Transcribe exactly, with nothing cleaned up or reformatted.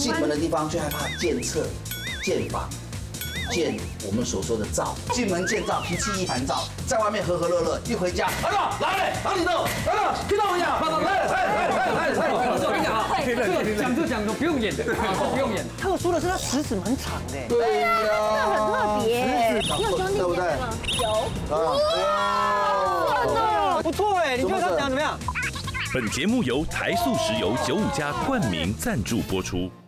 进门的地方最害怕见厕、见房、见我们所说的灶。进门见灶，脾气一盘灶，在外面和和乐乐，一回家，来了，来了，哪里都，来了，听到没有？来来来来来来， 我跟你讲啊，这个讲就讲，不用演的，不用演。 特殊的是它食指蛮长的。 对呀， 这很特别。你有兄弟姐妹吗？有。哇， 不错哎，你觉得他讲怎么样？ 本节目由台塑石油九五加冠名赞助播出。